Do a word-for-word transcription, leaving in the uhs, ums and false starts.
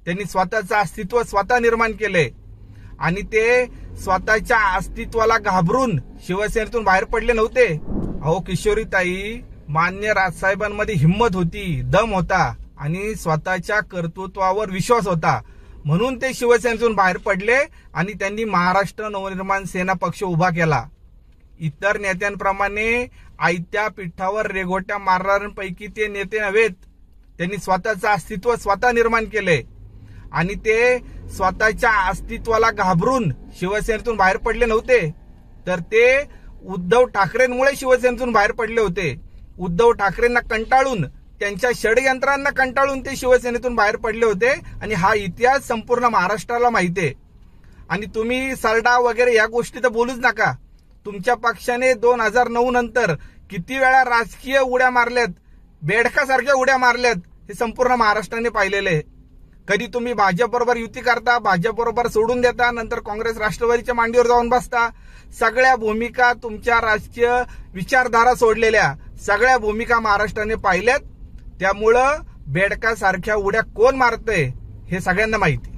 त्यांनी स्वतःचं अस्तित्व स्वतः निर्माण केले आणि ते स्वतःच्या अस्तित्वाला घाबरून शिवसेनेतून बाहेर पडले नव्हते। अहो किशोरीताई, मान्य राजसाहेबांमध्ये हिंमत होती, दम होता आणि स्वतःच्या कर्तृत्वावर विश्वास होता, म्हणून ते शिवसेनेतून बाहेर पडले आणि त्यांनी महाराष्ट्र नवनिर्माण सेना पक्ष उभा केला। इतर नेत्यांप्रमाणे आयत्या पिठावर रेघोट्या मारणाऱ्यांपैकी ते नेते नव्हेत। त्यांनी स्वतःचं अस्तित्व स्वतः निर्माण केले आणि ते स्वतःच्या अस्तित्वाला घाबरून शिवसेनेतून बाहेर पडले नव्हते, तर ते उद्धव ठाकरेंमुळे शिवसेनेतून बाहेर पडले होते। उद्धव ठाकरेंना कंटाळून, त्यांच्या षडयंत्रांना कंटाळून ते शिवसेनेतून बाहेर पडले होते आणि हा इतिहास संपूर्ण महाराष्ट्राला माहिती आहे। आणि तुम्ही सरडा वगैरे या गोष्टी तर बोलूच नका। तुमच्या पक्षाने दोन हजार नऊ नंतर किती वेळा राजकीय उड्या मारल्यात, बेडकासारख्या उड्या मारल्यात, हे संपूर्ण महाराष्ट्राने पाहिलेले आहे। कधी तुम्ही भाजप बरोबर युती करता, भाजप बरोबर सोडून देता, नंतर काँग्रेस राष्ट्रवादीच्या मांडीवर जाऊन बसता। सगळ्या भूमिका, तुमच्या राजकीय विचारधारा सोडलेल्या सगळ्या भूमिका महाराष्ट्राने पाहिल्यात। त्यामुळं बेडकासारख्या उड्या कोण मारतंय हे सगळ्यांना माहिती।